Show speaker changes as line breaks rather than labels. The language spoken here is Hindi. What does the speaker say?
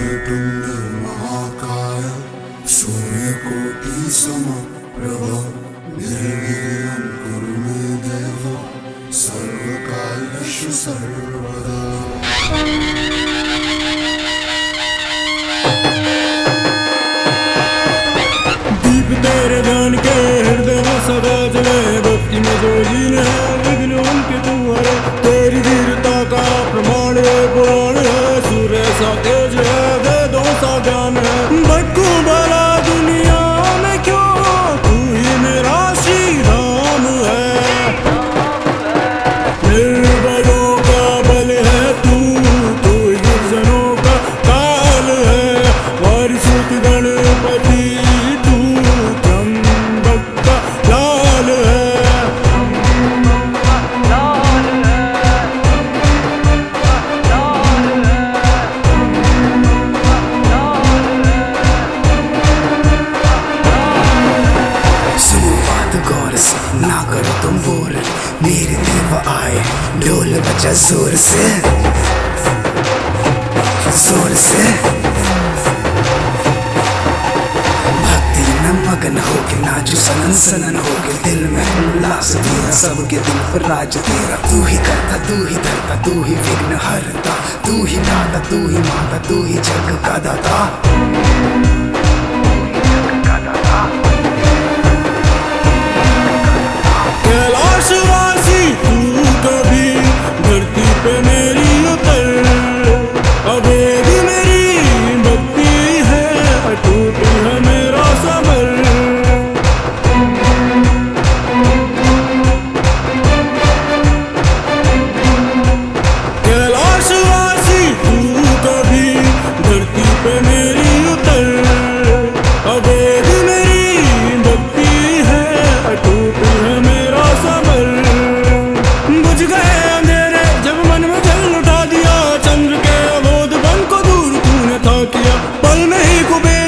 वक्रतुंड महाकाय सूर्यकोटि समप्रभ निर्विघ्नं कुरु मे देव सर्वकार्येषु सर्वदा।
दीप तेरे ध्यान के हृदय में सदा जले, भक्ति में जो लीन है विघ्न उनके तू हरे। तेरी वीरता का प्रमाण है पुराण है, सूर्य सा तेज है वेदों सा ज्ञान है। भटकू भला दुनिया में क्यों, तू ही मेरा श्री राम है। निर्बलों का बल है तू, तू ही दुर्जनों का काल है। वारिसूत गणपति तू, त्र्यंबक का लाल है।
सुनो बात गौर से, ना करो तुम बोर, मेरे देव आए ढोल बजा जोर से, जोर से। भक्ति में मगन होके नाचो सनन सनन होके, दिल में उल्लास तेरा, सबके दिल पर राज तेरा। तू ही करता तू ही धरता, तू ही विघ्न हरता, तू ही दाता तू ही माता, तू ही जग का दाता।
कैलाशवासी तू कभी धरती पे मेरी उतर, अवेद मेरी भक्ति है, अटूट है मेरा सबर। कैलाशवासी तू कभी धरती पे मेरी उतर, अवेद मेरी भक्ति है, अटूट है मेरा सबर। बुझ गए अंधेरे जब मन में जल उठा दिया, चंद्र के अबोध बन को दूर तूने था किया। पल में ही कुबेर